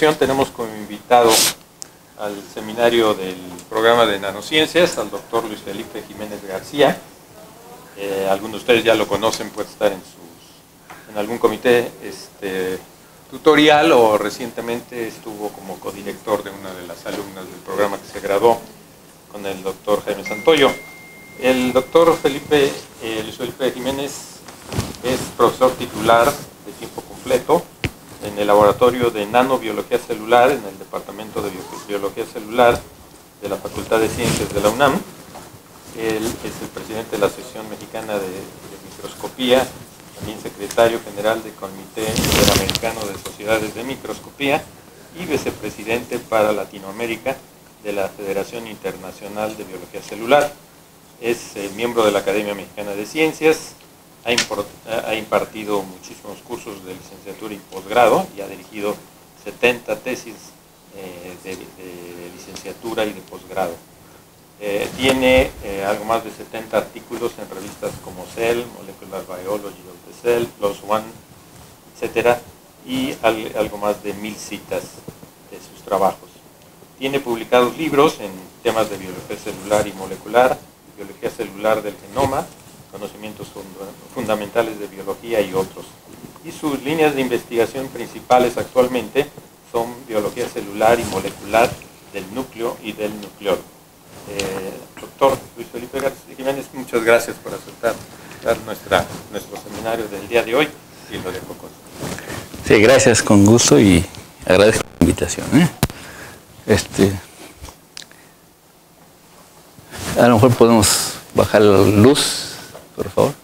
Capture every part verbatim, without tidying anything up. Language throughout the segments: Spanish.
ocasión tenemos como invitado al seminario del programa de nanociencias al doctor Luis Felipe Jiménez García. Eh, algunos de ustedes ya lo conocen, puede estar en, sus, en algún comité este, tutorial, o recientemente estuvo como codirector de una de las alumnas del programa que se graduó con el doctor Jaime Santoyo. El doctor Felipe, eh, Luis Felipe Jiménez es profesor titular de tiempo completo en el laboratorio de nanobiología celular en el departamento de biología celular de la Facultad de Ciencias de la UNAM. Él es el presidente de la Asociación Mexicana de, de Microscopía, también secretario general del Comité Interamericano de Sociedades de Microscopía y vicepresidente para Latinoamérica de la Federación Internacional de Biología Celular. Es eh, miembro de la Academia Mexicana de Ciencias, ha, import, ha impartido muchísimos cursos de licenciatura y posgrado y ha dirigido setenta tesis eh, de, de licenciatura y de posgrado. Eh, tiene eh, algo más de setenta artículos en revistas como Cell, Molecular Biology of the Cell, PLOS ONE, etcétera, y al, algo más de mil citas de sus trabajos. Tiene publicados libros en temas de biología celular y molecular, biología celular del genoma, conocimientos fundamentales de biología y otros. Y sus líneas de investigación principales actualmente son biología celular y molecular del núcleo y del nucleolo. Eh, doctor Luis Felipe Jiménez, muchas gracias por aceptar dar nuestra, nuestro seminario del día de hoy, y lo dejo con. Sí, gracias, con gusto, y agradezco la invitación, ¿eh? Este, a lo mejor podemos bajar la luz, por favor.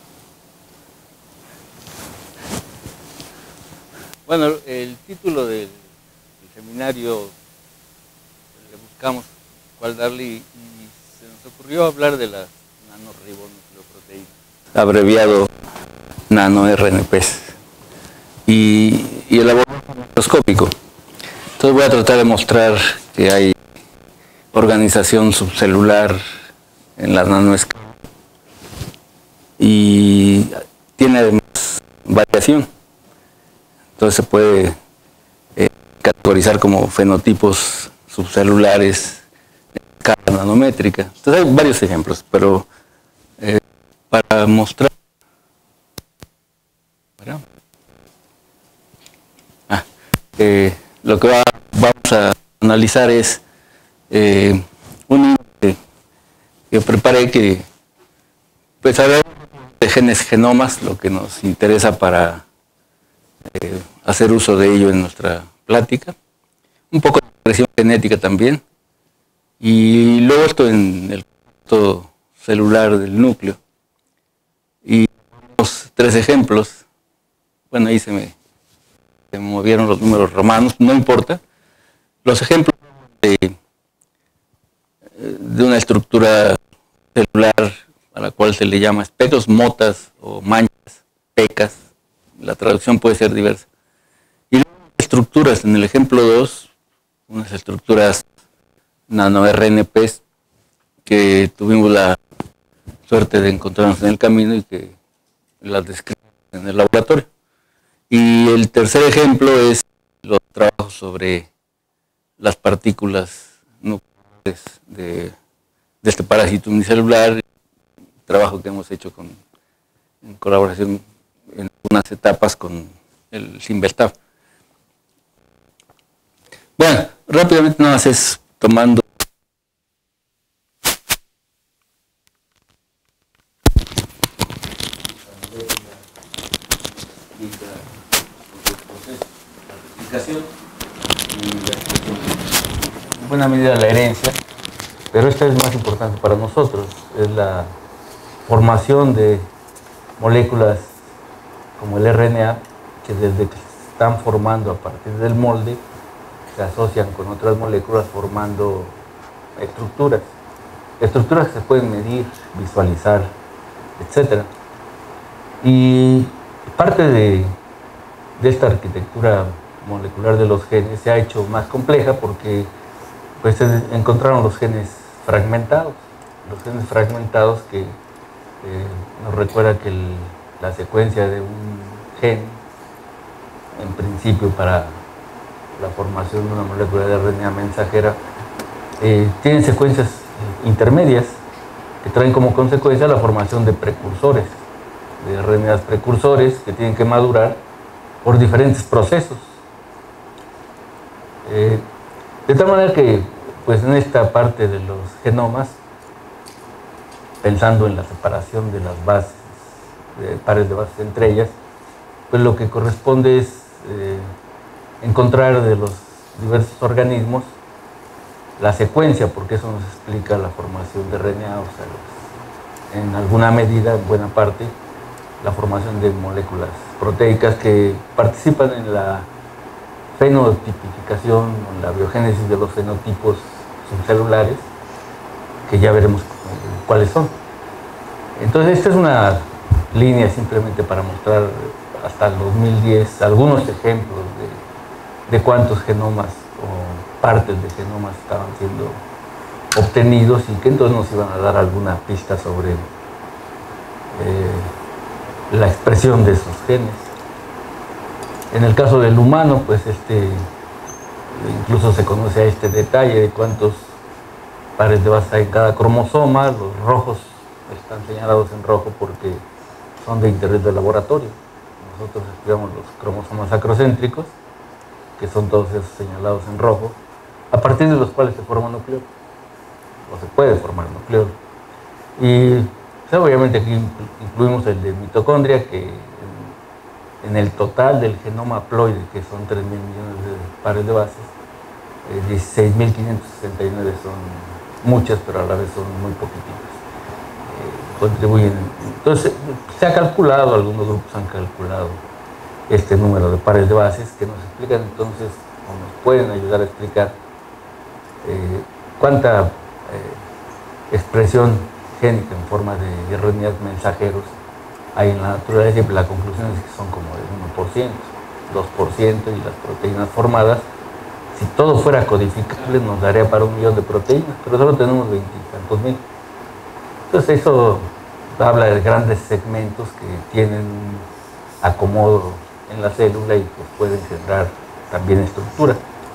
Bueno, el título del, del seminario le buscamos cuál darle, y, y se nos ocurrió hablar de las nanoribonucleoproteínas, abreviado nano-R N Ps, y, y el abordaje microscópico. Entonces voy a tratar de mostrar que hay organización subcelular en la nanoescala y tiene además variación. Entonces se puede eh, categorizar como fenotipos subcelulares en escala nanométrica. Entonces hay varios ejemplos, pero eh, para mostrar... ¿verdad? Ah, eh, lo que va, vamos a analizar es eh, un índice que preparé que, pues, habla de genes genomas, lo que nos interesa para eh, hacer uso de ello en nuestra plática, un poco de expresión genética también, y luego esto en el conjunto celular del núcleo. Y tenemos tres ejemplos. Bueno, ahí se me, se me movieron los números romanos, no importa. Los ejemplos de, de una estructura celular a la cual se le llama espectros, motas o manchas, pecas, la traducción puede ser diversa. Y luego estructuras, en el ejemplo dos, unas estructuras nano-R N Ps que tuvimos la suerte de encontrarnos en el camino y que las describimos en el laboratorio. Y el tercer ejemplo es los trabajos sobre las partículas nucleares de, de este parásito unicelular, trabajo que hemos hecho con, en colaboración en unas etapas con el Cinvestav. Bueno, rápidamente nada más es tomando en buena medida la herencia, pero esta es más importante para nosotros, es la formación de moléculas como el R N A, que desde que se están formando a partir del molde, se asocian con otras moléculas formando estructuras, estructuras que se pueden medir, visualizar, etcétera. Y parte de, de esta arquitectura molecular de los genes se ha hecho más compleja porque pues, se encontraron los genes fragmentados, los genes fragmentados que eh, nos recuerda que el, la secuencia de un gen, en principio para la formación de una molécula de R N A mensajera, eh, tienen secuencias intermedias que traen como consecuencia la formación de precursores, de R N As precursores que tienen que madurar por diferentes procesos. Eh, de tal manera que, pues en esta parte de los genomas, pensando en la separación de las bases, de pares de bases entre ellas, pues lo que corresponde es eh, encontrar de los diversos organismos la secuencia, porque eso nos explica la formación de R N A, o sea, los, en alguna medida, en buena parte, la formación de moléculas proteicas que participan en la fenotipificación, en la biogénesis de los fenotipos subcelulares, que ya veremos cuáles son. Entonces, esta es una línea simplemente para mostrar hasta el dos mil diez algunos ejemplos de, de cuántos genomas o partes de genomas estaban siendo obtenidos y que entonces nos iban a dar alguna pista sobre eh, la expresión de esos genes. En el caso del humano, pues este, incluso se conoce a este detalle de cuántos pares de base hay en cada cromosoma. Los rojos están señalados en rojo porque son de interés del laboratorio. Nosotros estudiamos los cromosomas acrocéntricos, que son todos esos señalados en rojo, a partir de los cuales se forma nucleolo, o se puede formar nucleolo. Y pues, obviamente aquí incluimos el de mitocondria, que en, en el total del genoma haploide, que son tres mil millones de pares de bases, eh, dieciséis mil quinientos sesenta y nueve son muchas, pero a la vez son muy poquititas. Eh, contribuyen. Entonces, se ha calculado, algunos grupos han calculado este número de pares de bases que nos explican entonces, o nos pueden ayudar a explicar eh, cuánta eh, expresión génica en forma de R N As mensajeros hay en la naturaleza, y la conclusión es que son como del uno por ciento, dos por ciento, y las proteínas formadas, si todo fuera codificable, nos daría para un millón de proteínas, pero solo tenemos veintitantos mil. Entonces eso habla de grandes segmentos que tienen acomodo en la célula y pues pueden generar también estructura.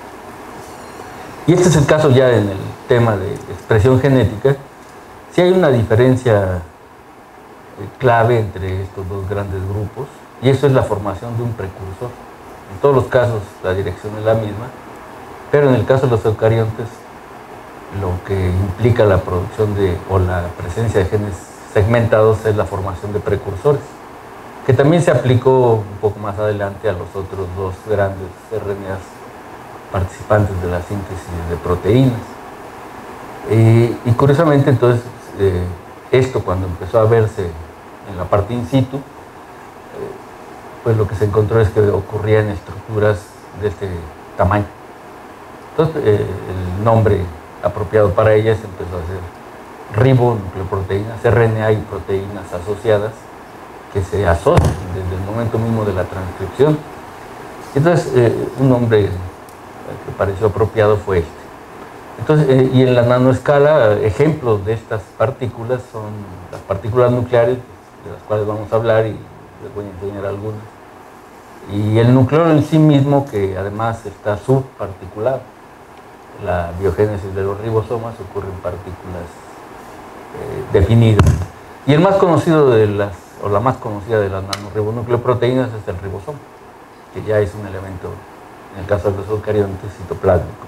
Y este es el caso ya en el tema de expresión genética. Sí hay una diferencia clave entre estos dos grandes grupos, y eso es la formación de un precursor. En todos los casos la dirección es la misma, pero en el caso de los eucariontes, lo que implica la producción de, o la presencia de genes segmentados es la formación de precursores, que también se aplicó un poco más adelante a los otros dos grandes R N As participantes de la síntesis de proteínas. Eh, y curiosamente, entonces, eh, esto cuando empezó a verse en la parte in situ, eh, pues lo que se encontró es que ocurría en estructuras de este tamaño. Entonces, eh, el nombre apropiado para ellas empezó a ser ribonucleoproteínas, R N A y proteínas asociadas, que se asocian desde el momento mismo de la transcripción. Entonces, eh, un nombre que pareció apropiado fue este. Entonces, eh, y en la nanoescala, ejemplos de estas partículas son las partículas nucleares, de las cuales vamos a hablar y les voy a enseñar algunas. Y el nucleolo en sí mismo, que además está subparticulado. La biogénesis de los ribosomas ocurre en partículas eh, definidas. Y el más conocido de las, o la más conocida de las nanoribonucleoproteínas es el ribosoma, que ya es un elemento, en el caso de los eucariontes, citoplásmico.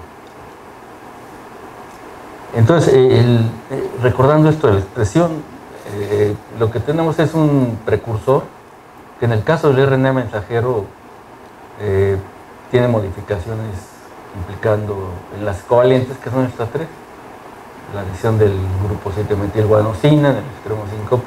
Entonces, eh, el, eh, recordando esto de la expresión, eh, lo que tenemos es un precursor que en el caso del R N A mensajero eh, tiene modificaciones implicando en las covalentes, que son estas tres: la adición del grupo siete metilguanosina en el extremo cinco',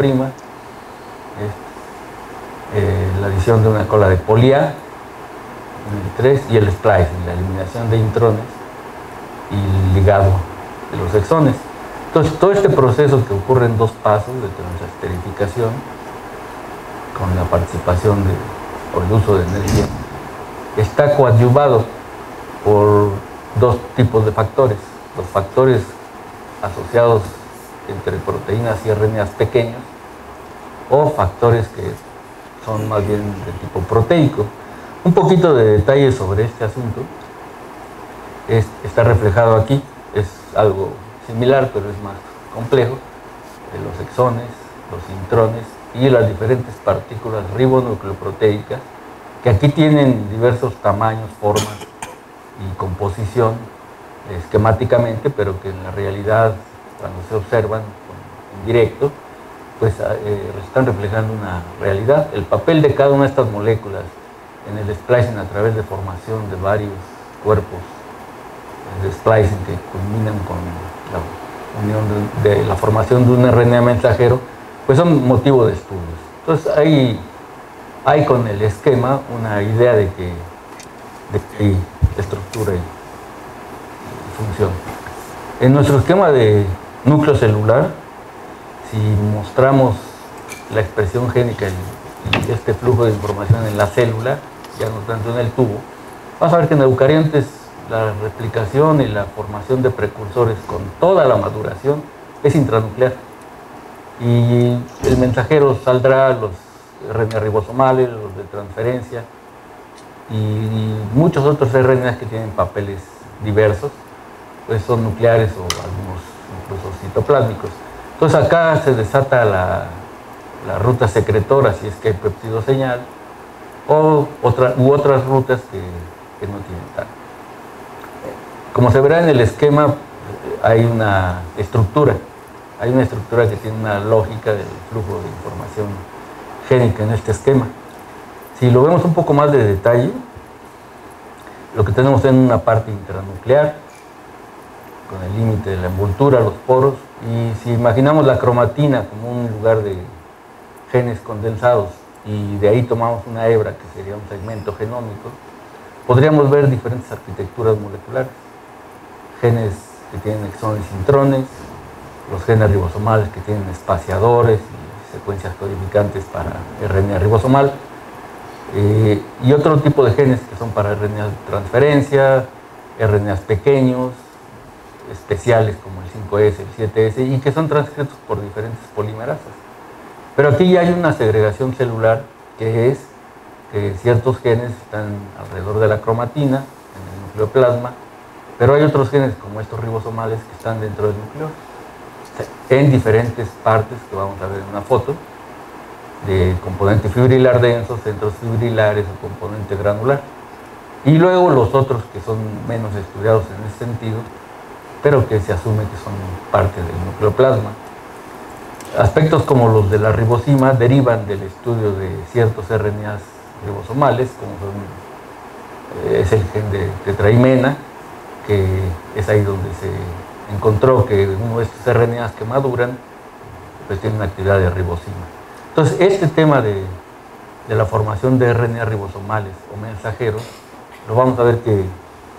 eh, la adición de una cola de poli-A en el tres, y el splicing, la eliminación de intrones y ligado de los exones. Entonces, todo este proceso, que ocurre en dos pasos de transesterificación, con la participación de, o el uso de energía, está coadyuvado por dos tipos de factores: los factores asociados entre proteínas y R N As pequeños, o factores que son más bien de tipo proteico. Un poquito de detalle sobre este asunto. es, está reflejado aquí. Es algo similar, pero es más complejo. De los exones, los intrones y las diferentes partículas ribonucleoproteicas, que aquí tienen diversos tamaños, formas y composición esquemáticamente, pero que en la realidad, cuando se observan en directo, pues eh, están reflejando una realidad. El papel de cada una de estas moléculas en el splicing a través de formación de varios cuerpos de splicing que culminan con la unión de, de la formación de un R N A mensajero, pues son motivo de estudios. Entonces hay, hay con el esquema una idea de que, de que hay estructura y, y función. En nuestro esquema de núcleo celular, si mostramos la expresión génica y, y este flujo de información en la célula, ya no tanto en el tubo, vamos a ver que en eucariontes la replicación y la formación de precursores con toda la maduración es intranuclear. Y el mensajero saldrá, los R N A ribosomales, los de transferencia y muchos otros R N As que tienen papeles diversos, pues son nucleares o algunos incluso citoplásmicos. Entonces acá se desata la, la ruta secretora, si es que hay péptido señal, o otra, u otras rutas que, que no tienen tal. Como se verá en el esquema, hay una estructura, hay una estructura que tiene una lógica del flujo de información génica en este esquema. Si lo vemos un poco más de detalle, lo que tenemos es una parte intranuclear, con el límite de la envoltura, los poros, y si imaginamos la cromatina como un lugar de genes condensados, y de ahí tomamos una hebra, que sería un segmento genómico, podríamos ver diferentes arquitecturas moleculares. Genes que tienen exones y intrones, los genes ribosomales que tienen espaciadores y secuencias codificantes para R N A ribosomal, eh, y otro tipo de genes que son para R N A de transferencia, R N As pequeños, especiales como el cinco S, el siete S, y que son transcritos por diferentes polimerasas. Pero aquí ya hay una segregación celular, que es que ciertos genes están alrededor de la cromatina, en el nucleoplasma, pero hay otros genes como estos ribosomales que están dentro del núcleo, en diferentes partes que vamos a ver en una foto, de componente fibrilar denso, centros fibrilares o componente granular. Y luego los otros que son menos estudiados en ese sentido, pero que se asume que son parte del nucleoplasma. Aspectos como los de la ribosima derivan del estudio de ciertos R N As ribosomales, como son, es el gen de tetraimena, que es ahí donde se encontró que uno de estos R N As que maduran pues tiene una actividad de ribosima. Entonces este tema de, de la formación de R N A ribosomales o mensajeros lo vamos a ver que eh,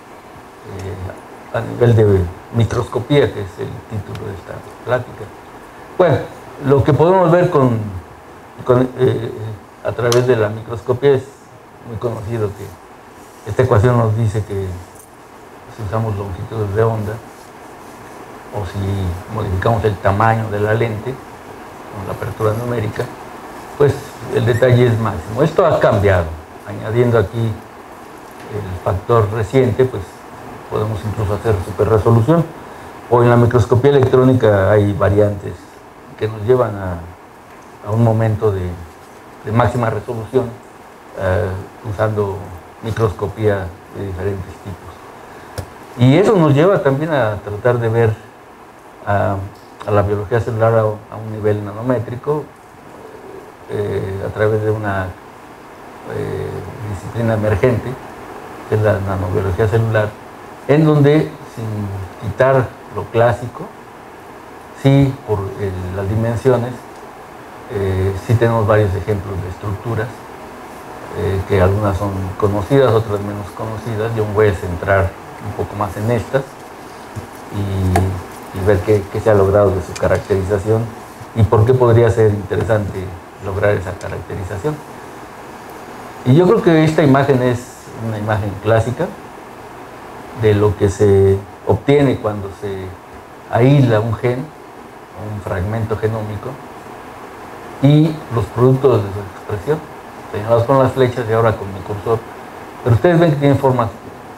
a nivel de microscopía, que es el título de esta plática. Bueno, lo que podemos ver con, con, eh, a través de la microscopía es muy conocido, que esta ecuación nos dice que si usamos longitudes de onda o si modificamos el tamaño de la lente con la apertura numérica, pues el detalle es máximo. Esto ha cambiado, añadiendo aquí el factor reciente, pues podemos incluso hacer superresolución, o en la microscopía electrónica hay variantes que nos llevan a, a un momento de, de máxima resolución eh, usando microscopía de diferentes tipos. Y eso nos lleva también a tratar de ver a, a la biología celular a, a un nivel nanométrico eh, a través de una eh, disciplina emergente, que es la nanobiología celular, en donde, sin quitar lo clásico, sí, por el, las dimensiones, eh, sí tenemos varios ejemplos de estructuras, eh, que algunas son conocidas, otras menos conocidas. Yo me voy a centrar un poco más en estas y, y ver qué, qué se ha logrado de su caracterización y por qué podría ser interesante lograr esa caracterización. Y yo creo que esta imagen es una imagen clásica de lo que se obtiene cuando se aísla un gen, un fragmento genómico, y los productos de su expresión, señalados con las flechas y ahora con mi cursor. Pero ustedes ven que tienen formas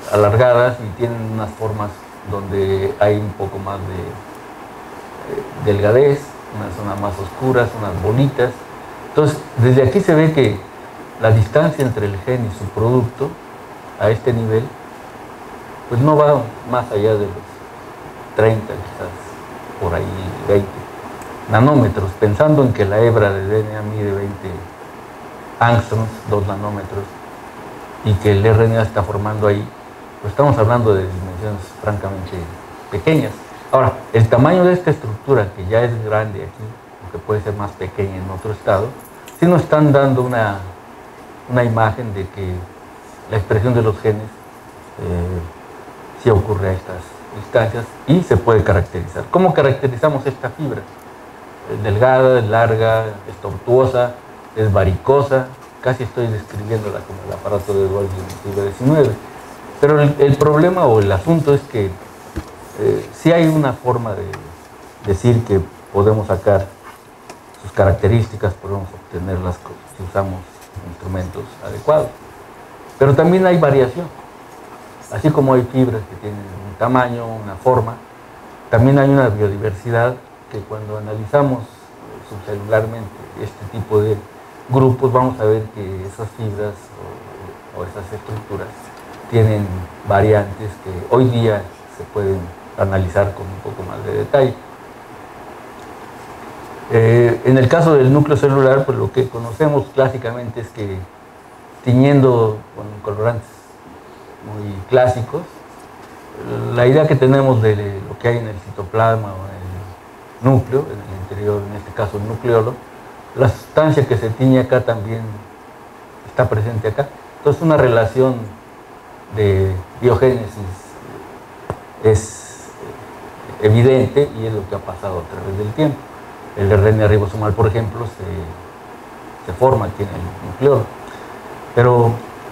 alargadas y tienen unas formas donde hay un poco más de eh, delgadez, unas zonas más oscuras, unas bolitas. Entonces, desde aquí se ve que la distancia entre el gen y su producto a este nivel, pues no va más allá de los treinta, quizás por ahí veinte nanómetros, pensando en que la hebra de D N A mide veinte angstroms, dos nanómetros, y que el R N A está formando ahí, pues estamos hablando de dimensiones francamente pequeñas. Ahora, el tamaño de esta estructura, que ya es grande aquí, aunque puede ser más pequeña en otro estado, sí nos están dando una, una imagen de que la expresión de los genes eh, sí ocurre a estas distancias y se puede caracterizar. ¿Cómo caracterizamos esta fibra? Es delgada, es larga, es tortuosa, es varicosa. Casi estoy describiéndola como el aparato de Golgi en el siglo diecinueve. Pero el, el problema o el asunto es que eh, sí hay una forma de decir que podemos sacar sus características, podemos obtenerlas si usamos instrumentos adecuados. Pero también hay variación. Así como hay fibras que tienen un tamaño, una forma, también hay una biodiversidad que cuando analizamos subcelularmente este tipo de grupos vamos a ver que esas fibras o, o esas estructuras tienen variantes que hoy día se pueden analizar con un poco más de detalle. Eh, en el caso del núcleo celular, pues lo que conocemos clásicamente es que tiñendo con colorantes muy clásicos, la idea que tenemos de lo que hay en el citoplasma o en el núcleo, en el interior, en este caso el nucleolo, la sustancia que se tiñe acá también está presente acá. Entonces una relación de biogénesis es evidente y es lo que ha pasado a través del tiempo. El R N A ribosomal, por ejemplo, se, se forma aquí en el nucleolo. Pero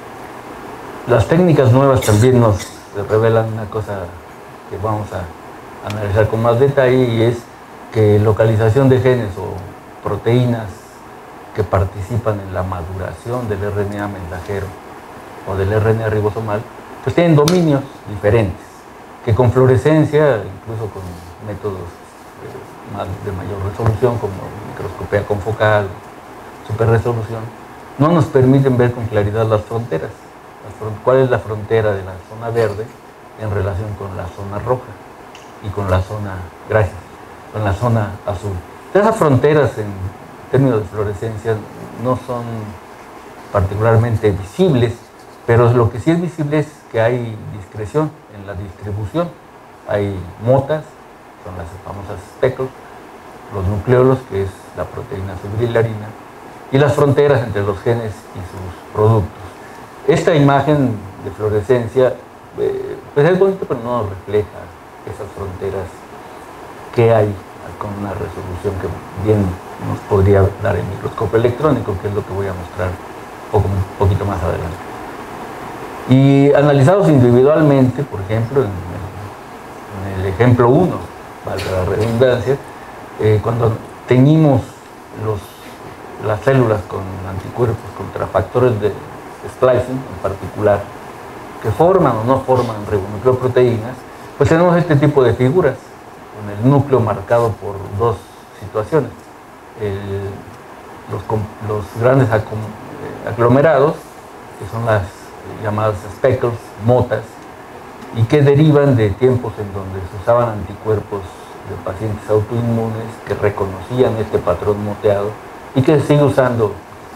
las técnicas nuevas también nos revelan una cosa que vamos a analizar con más detalle, y es que localización de genes o proteínas que participan en la maduración del R N A mensajero o del R N A ribosomal, pues tienen dominios diferentes, que con fluorescencia, incluso con métodos eh, más de mayor resolución como microscopía confocal, superresolución, no nos permiten ver con claridad las fronteras. ¿Cuál es la frontera de la zona verde en relación con la zona roja y con la zona, gracias, con la zona azul? Esas fronteras en términos de fluorescencia no son particularmente visibles, pero lo que sí es visible es que hay discreción en la distribución. Hay motas, son las famosas speckles, los nucleolos, que es la proteína fibrilarina, y las fronteras entre los genes y sus productos. Esta imagen de fluorescencia eh, pues es bonita, pero no refleja esas fronteras que hay con una resolución que bien nos podría dar el microscopio electrónico, que es lo que voy a mostrar un, poco, un poquito más adelante. Y analizados individualmente, por ejemplo, en el, en el ejemplo uno, valga la redundancia, eh, cuando teñimos los, las células con anticuerpos contra factores de splicing en particular, que forman o no forman ribonucleoproteínas, pues tenemos este tipo de figuras, con el núcleo marcado por dos situaciones. El, los, los grandes aglomerados, que son las llamadas speckles, motas, y que derivan de tiempos en donde se usaban anticuerpos de pacientes autoinmunes que reconocían este patrón moteado y que se sigue usando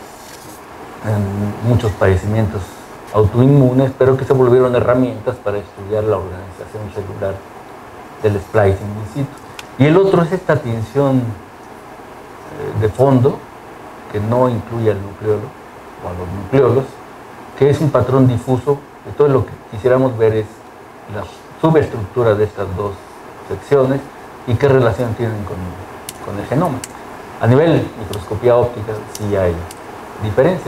en muchos padecimientos autoinmunes, pero que se volvieron herramientas para estudiar la organización celular del splicing in situ. Y el otro es esta tinción de fondo, que no incluye al nucleolo o a los nucleolos, que es un patrón difuso. Entonces lo que quisiéramos ver es la subestructura de estas dos secciones y qué relación tienen con, con el genoma. A nivel microscopía óptica sí hay diferencias.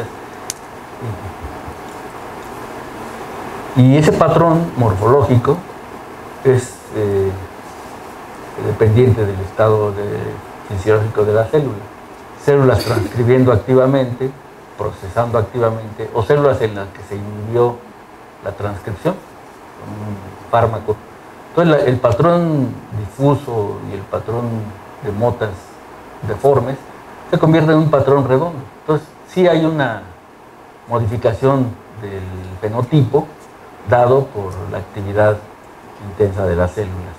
Y ese patrón morfológico es eh, dependiente del estado de, fisiológico de la célula. Células transcribiendo activamente, procesando activamente, o células en las que se inhibió la transcripción, con un fármaco. Entonces la, el patrón difuso y el patrón de motas deformes se convierte en un patrón redondo. Entonces sí hay una modificación del fenotipo dado por la actividad intensa de las células.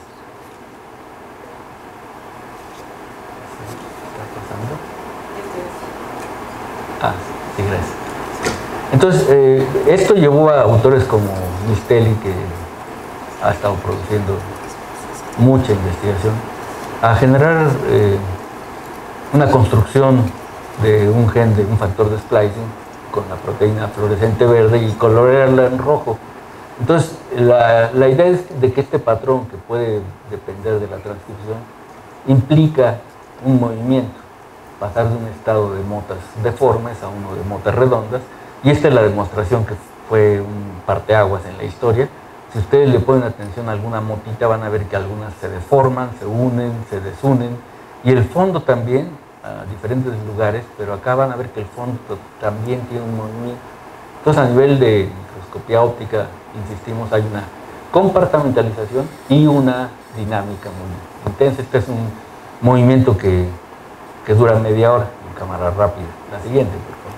Ah, sí, gracias. Entonces, eh, esto llevó a autores como Mistelli, que ha estado produciendo mucha investigación, a generar eh, una construcción de un gen, de un factor de splicing con la proteína fluorescente verde y colorearla en rojo. Entonces, la, la idea es de que este patrón, que puede depender de la transcripción, implica un movimiento, pasar de un estado de motas deformes a uno de motas redondas, y esta es la demostración que fue un parteaguas en la historia. Si ustedes le ponen atención a alguna motita, van a ver que algunas se deforman, se unen, se desunen, y el fondo también, a diferentes lugares, pero acá van a ver que el fondo también tiene un movimiento. Entonces, a nivel de microscopía óptica, insistimos, hay una compartimentalización y una dinámica muy intensa. Este es un movimiento que, que dura media hora en cámara rápida. La siguiente, por favor.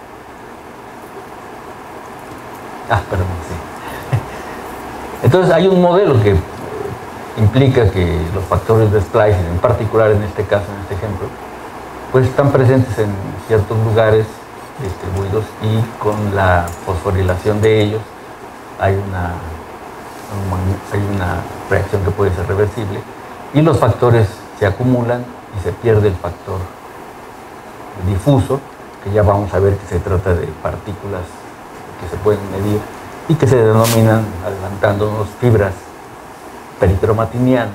Ah, perdón, sí. Entonces, hay un modelo que implica que los factores de splicing, en particular en este caso, en este ejemplo, pues están presentes en ciertos lugares distribuidos, y con la fosforilación de ellos hay una, hay una reacción que puede ser reversible, y los factores se acumulan y se pierde el factor difuso, que ya vamos a ver que se trata de partículas que se pueden medir y que se denominan, adelantándonos, fibras peritromatinianas.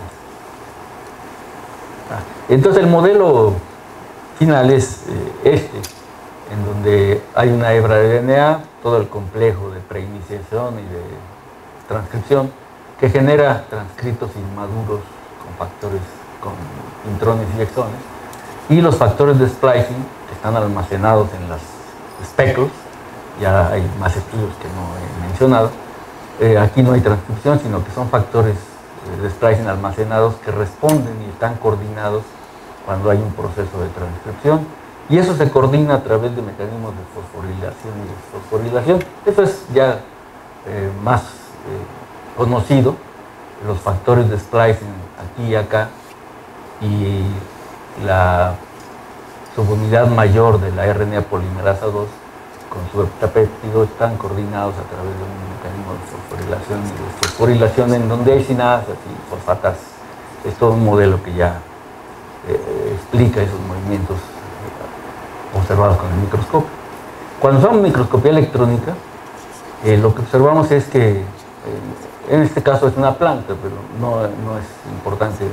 Entonces el modelo final es eh, este, en donde hay una hebra de D N A, todo el complejo de preiniciación y de transcripción, que genera transcritos inmaduros con factores, con intrones y exones, y los factores de splicing que están almacenados en las speckles. Ya hay más estudios que no he mencionado. Eh, aquí no hay transcripción, sino que son factores de splicing almacenados que responden y están coordinados cuando hay un proceso de transcripción, y eso se coordina a través de mecanismos de fosforilación y desfosforilación. Eso es ya eh, más eh, conocido, los factores de splicing aquí y acá, y la subunidad mayor de la R N A polimerasa dos con su heptapéptido están coordinados a través de un mecanismo de fosforilación y desfosforilación, en donde hay sinasas y fosfatas. Es todo un modelo que ya eh, explica esos movimientos eh, observados con el microscopio. Cuando usamos microscopía electrónica, eh, lo que observamos es que, eh, en este caso es una planta, pero no, no es importante eh,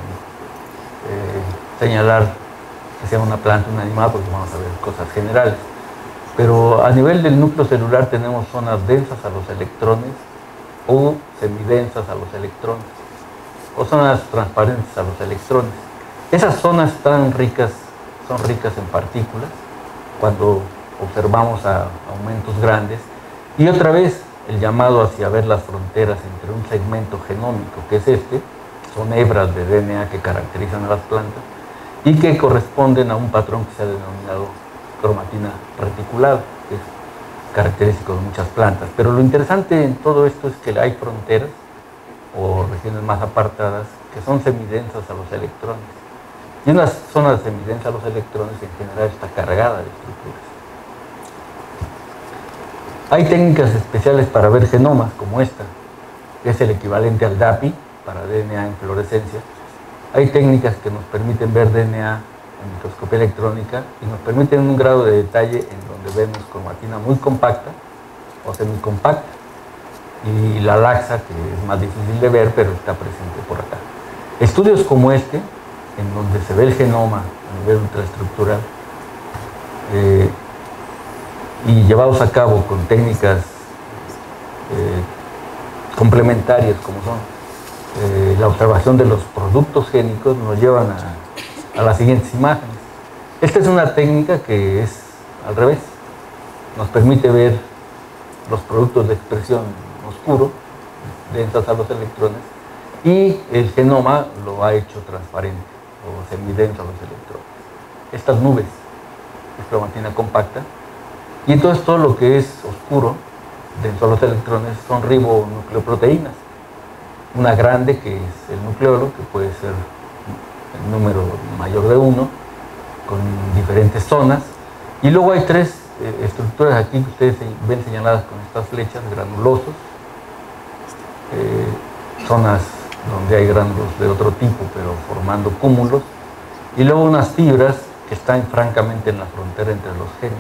señalar que sea una planta, un animal, porque vamos a ver cosas generales. Pero a nivel del núcleo celular tenemos zonas densas a los electrones o semidensas a los electrones, o zonas transparentes a los electrones. Esas zonas tan ricas, son ricas en partículas cuando observamos a aumentos grandes, y otra vez el llamado hacia ver las fronteras entre un segmento genómico, que es este, son hebras de D N A que caracterizan a las plantas y que corresponden a un patrón que se ha denominado cromatina reticulada, que es característico de muchas plantas. Pero lo interesante en todo esto es que hay fronteras o regiones más apartadas que son semidensas a los electrones. Y una zona semidensa a los electrones en general está cargada de estructuras. Hay técnicas especiales para ver genomas, como esta, que es el equivalente al D A P I para D N A en fluorescencia. Hay técnicas que nos permiten ver D N A en microscopía electrónica y nos permiten un grado de detalle en donde vemos cromatina muy compacta o semicompacta, y la laxa, que es más difícil de ver, pero está presente por acá. Estudios como este, en donde se ve el genoma a nivel ultraestructural, eh, y llevados a cabo con técnicas eh, complementarias, como son eh, la observación de los productos génicos, nos llevan a, a las siguientes imágenes. Esta es una técnica que es al revés, nos permite ver los productos de expresión oscuro, densas a los electrones, y el genoma lo ha hecho transparente o semidenso a los electrones. Estas nubes es cromatina compacta, y entonces todo lo que es oscuro denso a los electrones son ribonucleoproteínas. Una grande, que es el nucleolo, que puede ser el número mayor de uno, con diferentes zonas, y luego hay tres eh, estructuras aquí que ustedes ven señaladas con estas flechas: granulosos, eh, zonas donde hay gránulos de otro tipo pero formando cúmulos, y luego unas fibras que están francamente en la frontera entre los genes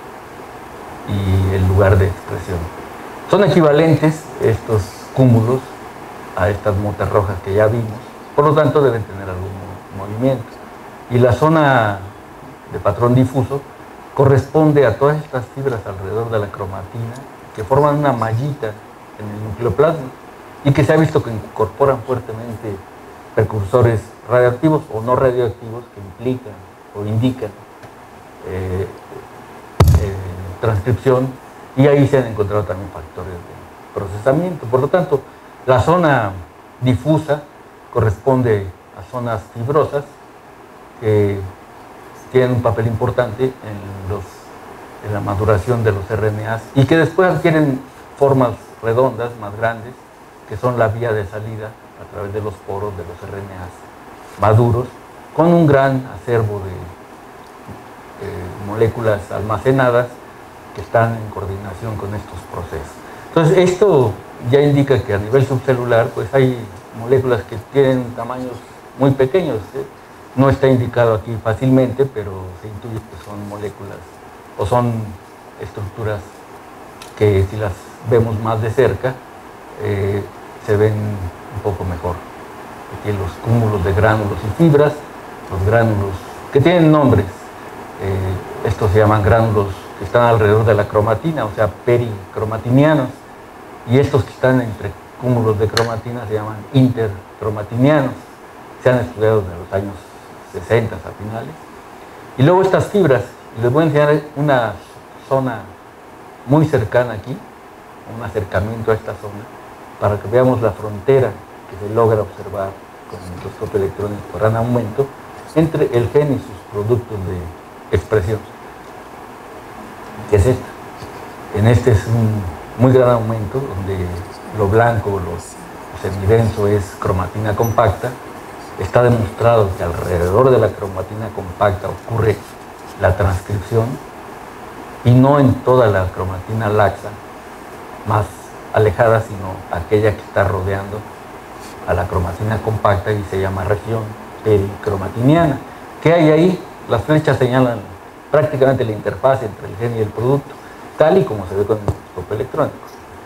y el lugar de expresión. Son equivalentes estos cúmulos a estas motas rojas que ya vimos, por lo tanto deben tener algún movimiento. Y la zona de patrón difuso corresponde a todas estas fibras alrededor de la cromatina que forman una mallita en el nucleoplasma y que se ha visto que incorporan fuertemente precursores radioactivos o no radioactivos que implican o indican eh, eh, transcripción, y ahí se han encontrado también factores de procesamiento. Por lo tanto, la zona difusa corresponde a zonas fibrosas que tienen un papel importante en, los, en la maduración de los R N As y que después adquieren formas redondas más grandes, que son la vía de salida a través de los poros de los R N As maduros, con un gran acervo de eh, moléculas almacenadas que están en coordinación con estos procesos. Entonces, esto ya indica que a nivel subcelular pues hay moléculas que tienen tamaños muy pequeños, ¿eh? No está indicado aquí fácilmente, pero se intuye que son moléculas o son estructuras que, si las vemos más de cerca, eh, se ven un poco mejor. Aquí los cúmulos de gránulos y fibras, los gránulos que tienen nombres, eh, estos se llaman gránulos que están alrededor de la cromatina, o sea, pericromatinianos, y estos que están entre cúmulos de cromatina se llaman intercromatinianos. Se han estudiado desde los años sesenta a finales. Y luego estas fibras, les voy a enseñar una zona muy cercana aquí, un acercamiento a esta zona, para que veamos la frontera que se logra observar con el microscopio electrónico por gran aumento entre el gen y sus productos de expresión, que es esta. En este es un muy gran aumento, donde lo blanco, lo semidenso es cromatina compacta. Está demostrado que alrededor de la cromatina compacta ocurre la transcripción, y no en toda la cromatina laxa más alejada, sino aquella que está rodeando a la cromatina compacta y se llama región pericromatiniana. ¿Qué hay ahí? Las flechas señalan prácticamente la interfaz entre el gen y el producto, tal y como se ve con el microscopio electrónico,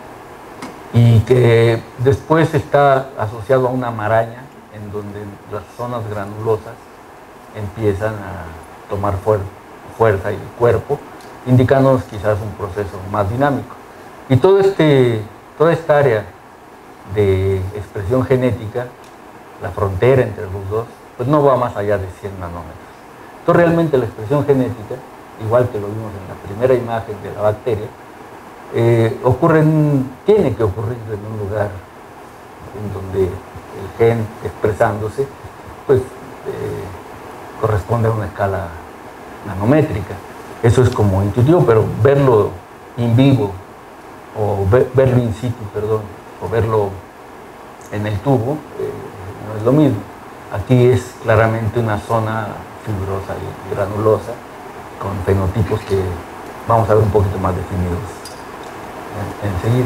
y que después está asociado a una maraña en donde las zonas granulosas empiezan a tomar fuer fuerza y cuerpo, indicándonos quizás un proceso más dinámico. Y todo este, toda esta área de expresión genética, la frontera entre los dos, pues no va más allá de cien nanómetros. Entonces realmente la expresión genética, igual que lo vimos en la primera imagen de la bacteria, eh, ocurre en, tiene que ocurrir en un lugar en donde el gen expresándose pues eh, corresponde a una escala nanométrica. Eso es como intuitivo, pero verlo in vivo o ver, verlo in situ, perdón, o verlo en el tubo eh, no es lo mismo. Aquí es claramente una zona fibrosa y granulosa con fenotipos que vamos a ver un poquito más definidos enseguida.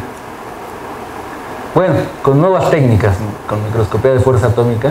Bueno, con nuevas técnicas, con microscopía de fuerza atómica,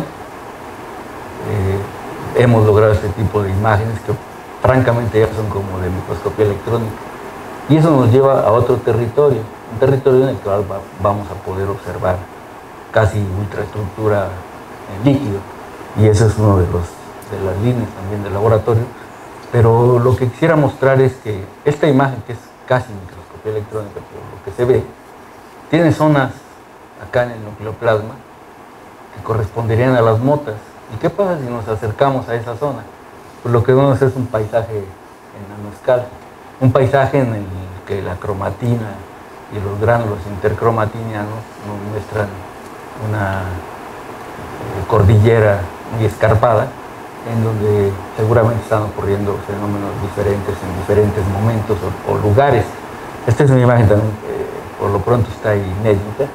eh, hemos logrado este tipo de imágenes que francamente ya son como de microscopía electrónica. Y eso nos lleva a otro territorio, un territorio en el que vamos a poder observar casi ultraestructura en líquido. Y eso es uno de, los, de las líneas también del laboratorio. Pero lo que quisiera mostrar es que esta imagen, que es casi microscopía electrónica, por lo que se ve, tiene zonas acá en el nucleoplasma que corresponderían a las motas. ¿Y qué pasa si nos acercamos a esa zona? Pues lo que vemos es un paisaje en nanoescala, un paisaje en el que la cromatina y los gránulos intercromatinianos nos muestran una eh, cordillera muy escarpada, en donde seguramente están ocurriendo fenómenos diferentes en diferentes momentos o, o lugares. Esta es una imagen también, eh, por lo pronto está inédita.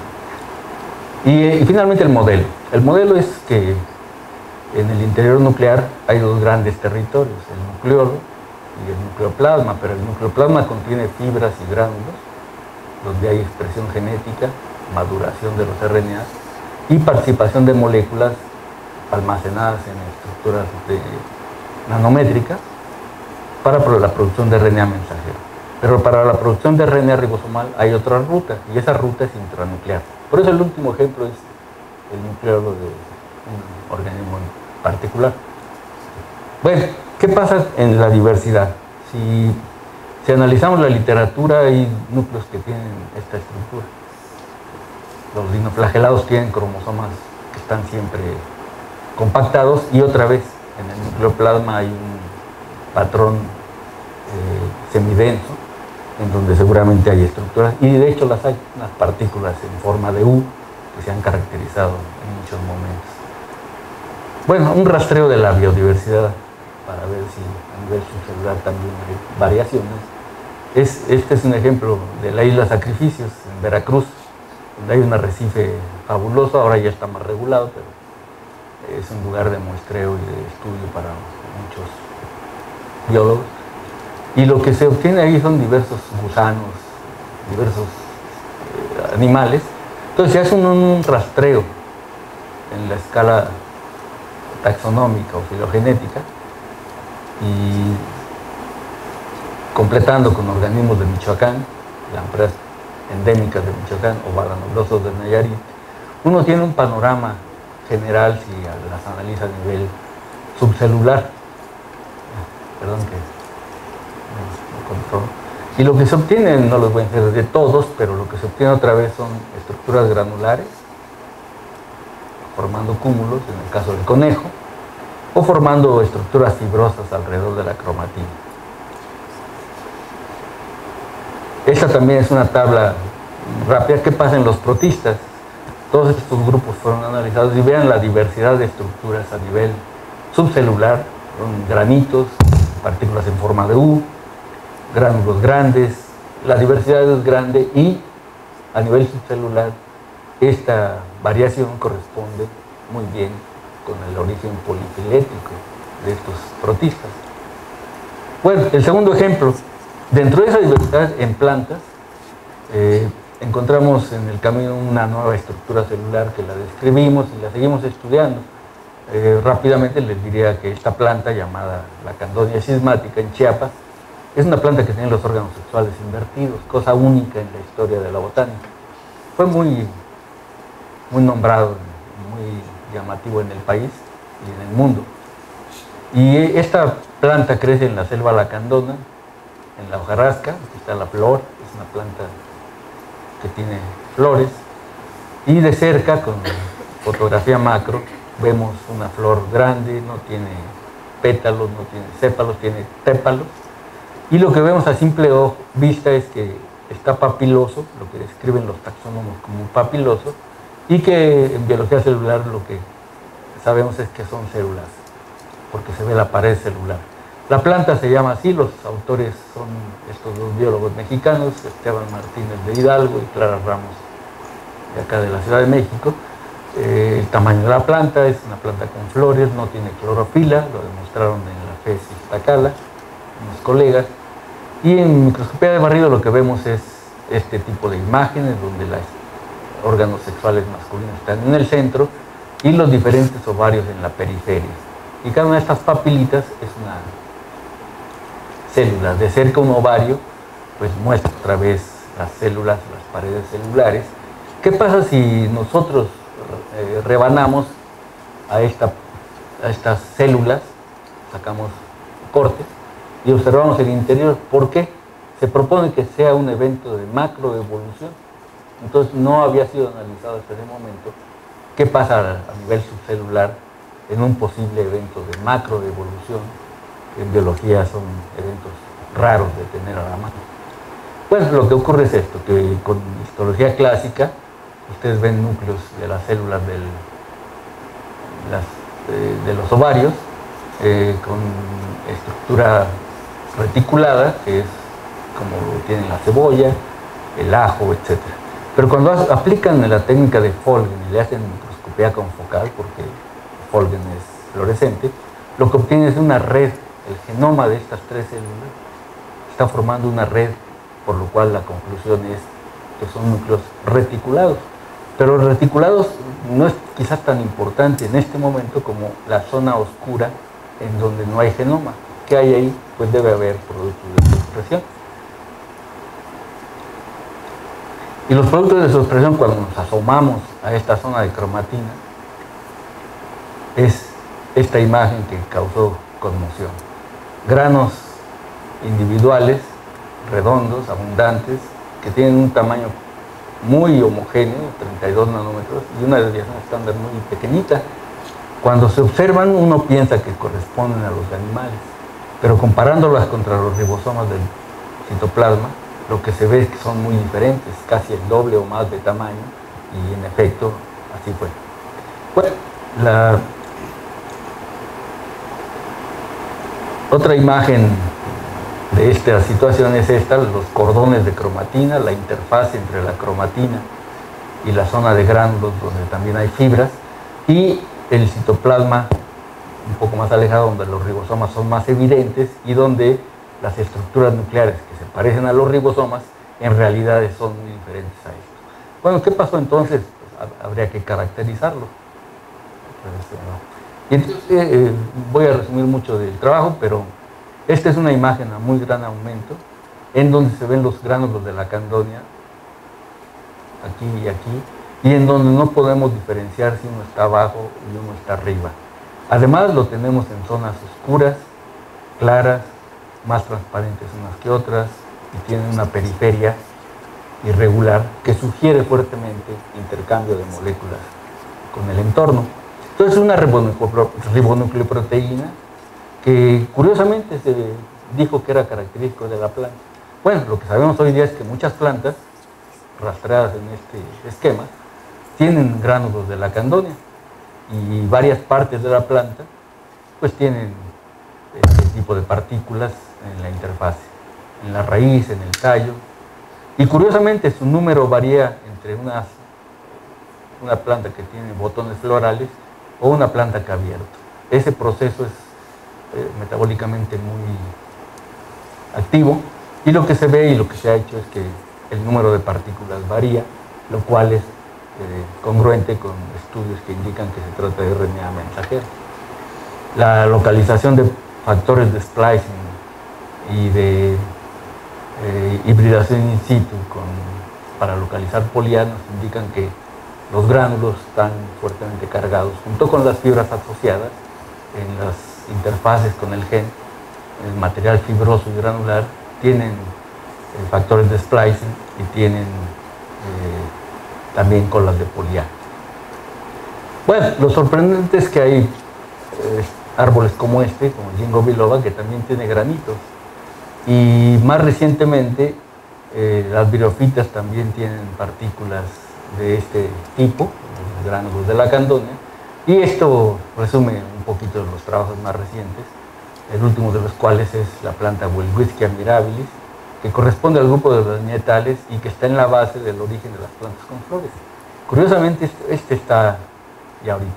Y, y finalmente el modelo. El modelo es que en el interior nuclear hay dos grandes territorios, el nucleolo y el nucleoplasma, pero el nucleoplasma contiene fibras y gránulos, donde hay expresión genética, maduración de los R N A y participación de moléculas almacenadas en estructuras de nanométricas para la producción de R N A mensajero. Pero para la producción de R N A ribosomal hay otra ruta, y esa ruta es intranuclear. Por eso el último ejemplo es el nucleolo de un organismo particular. Bueno, ¿qué pasa en la diversidad? Si, si analizamos la literatura, hay núcleos que tienen esta estructura. Los dinoflagelados tienen cromosomas que están siempre compactados, y otra vez en el nucleoplasma hay un patrón eh, semidenso, en donde seguramente hay estructuras, y de hecho las hay, unas partículas en forma de U que se han caracterizado en muchos momentos. Bueno, un rastreo de la biodiversidad para ver si a nivel subcelular también hay variaciones. Es, este es un ejemplo de la isla Sacrificios en Veracruz, donde hay un arrecife fabuloso, ahora ya está más regulado, pero es un lugar de muestreo y de estudio para muchos biólogos. Y lo que se obtiene ahí son diversos gusanos, diversos eh, animales. Entonces se hace un, un rastreo en la escala taxonómica o filogenética, y completando con organismos de Michoacán, lampreas endémicas de Michoacán o baranoblosos de Nayarit, uno tiene un panorama general si las analiza a nivel subcelular. Perdón que no controlo. Y lo que se obtiene, no los voy a decir de todos, pero lo que se obtiene otra vez son estructuras granulares, formando cúmulos, en el caso del conejo, o formando estructuras fibrosas alrededor de la cromatina. Esta también es una tabla rápida. ¿Qué pasa en los protistas? Todos estos grupos fueron analizados y vean la diversidad de estructuras a nivel subcelular, con granitos, partículas en forma de U, gránulos grandes, la diversidad es grande, y a nivel subcelular esta variación corresponde muy bien con el origen polifilético de estos protistas. Bueno, el segundo ejemplo, dentro de esa diversidad en plantas, eh, encontramos en el camino una nueva estructura celular que la describimos y la seguimos estudiando. Eh, rápidamente les diría que esta planta, llamada la Candonia cismática en Chiapas, es una planta que tiene los órganos sexuales invertidos, cosa única en la historia de la botánica. Fue muy, muy nombrado, muy llamativo en el país y en el mundo. Y esta planta crece en la selva lacandona, en la hojarasca. Aquí está la flor, es una planta que tiene flores, y de cerca, con fotografía macro, vemos una flor grande, no tiene pétalos, no tiene sépalos, tiene tépalos, y lo que vemos a simple ojo, vista es que está papiloso, lo que describen los taxónomos como papiloso, y que en biología celular lo que sabemos es que son células, porque se ve la pared celular. La planta se llama así, los autores son estos dos biólogos mexicanos, Esteban Martínez de Hidalgo y Clara Ramos, de acá de la Ciudad de México. Eh, el tamaño de la planta es una planta con flores, no tiene clorofila, lo demostraron en la F E S Iztacala, unos colegas. Y en microscopía de barrido lo que vemos es este tipo de imágenes, donde los órganos sexuales masculinos están en el centro y los diferentes ovarios en la periferia. Y cada una de estas papilitas es una célula. De cerca un ovario, pues muestra otra vez las células, las paredes celulares. ¿Qué pasa si nosotros eh, rebanamos a, esta, a estas células, sacamos cortes y observamos el interior? ¿Por qué? Se propone que sea un evento de macroevolución. Entonces no había sido analizado hasta ese momento qué pasa a nivel subcelular en un posible evento de macroevolución. En biología son eventos raros de tener a la mano. Bueno, lo que ocurre es esto, que con histología clásica, ustedes ven núcleos de las células del, las, eh, de los ovarios, eh, con estructura reticulada, que es como tienen la cebolla, el ajo, etcétera. Pero cuando aplican la técnica de Folgen y le hacen microscopía confocal, porque Folgen es fluorescente, lo que obtienen es una red. El genoma de estas tres células está formando una red, por lo cual la conclusión es que son núcleos reticulados. Pero los reticulados no es quizás tan importante en este momento como la zona oscura en donde no hay genoma. ¿Qué hay ahí? Pues debe haber productos de su expresión. Y los productos de su expresión, cuando nos asomamos a esta zona de cromatina, es esta imagen que causó conmoción. Granos individuales, redondos, abundantes, que tienen un tamaño muy homogéneo, treinta y dos nanómetros, y una desviación estándar muy pequeñita. Cuando se observan, uno piensa que corresponden a los animales, pero comparándolas contra los ribosomas del citoplasma, lo que se ve es que son muy diferentes, casi el doble o más de tamaño, y en efecto, así fue. Bueno, la otra imagen de esta situación es esta, los cordones de cromatina, la interfaz entre la cromatina y la zona de gránulos donde también hay fibras, y el citoplasma un poco más alejado donde los ribosomas son más evidentes y donde las estructuras nucleares que se parecen a los ribosomas en realidad son muy diferentes a esto. Bueno, ¿qué pasó entonces? Pues habría que caracterizarlo. Y entonces, eh, voy a resumir mucho del trabajo, pero esta es una imagen a muy gran aumento, en donde se ven los gránulos de la candonia, aquí y aquí, y en donde no podemos diferenciar si uno está abajo y uno está arriba. Además lo tenemos en zonas oscuras, claras, más transparentes unas que otras, y tienen una periferia irregular que sugiere fuertemente intercambio de moléculas con el entorno. Entonces es una ribonucleoproteína que curiosamente se dijo que era característico de la planta. Bueno, lo que sabemos hoy día es que muchas plantas rastreadas en este esquema tienen gránulos de la candonia y varias partes de la planta pues tienen este tipo de partículas en la interfase, en la raíz, en el tallo, y curiosamente su número varía entre unas, una planta que tiene botones florales o una planta que ha abierto. Ese proceso es eh, metabólicamente muy activo, y lo que se ve y lo que se ha hecho es que el número de partículas varía, lo cual es eh, congruente con estudios que indican que se trata de R N A mensajero. La localización de factores de splicing y de eh, hibridación in situ con, para localizar polianos indican que los gránulos están fuertemente cargados, junto con las fibras asociadas en las interfaces con el gen. El material fibroso y granular tienen eh, factores de splicing y tienen eh, también colas de poliano. Bueno, lo sorprendente es que hay eh, árboles como este, como Ginkgo biloba, que también tiene granitos. Y más recientemente, eh, las briófitas también tienen partículas de este tipo, los gránulos de la candonia, y esto resume un poquito los trabajos más recientes, el último de los cuales es la planta Welwitschia mirabilis, que corresponde al grupo de los nietales y que está en la base del origen de las plantas con flores. Curiosamente, este, este está ya ahorita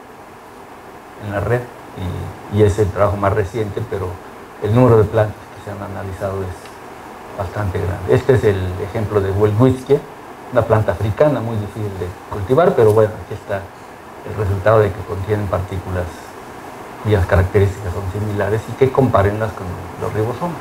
en, en la red, y, y es el trabajo más reciente, pero el número de plantas que se han analizado es bastante grande. Este es el ejemplo de Welwitschia, una planta africana muy difícil de cultivar, pero bueno, aquí está el resultado de que contienen partículas cuyas características son similares y que compárenlas con los ribosomas.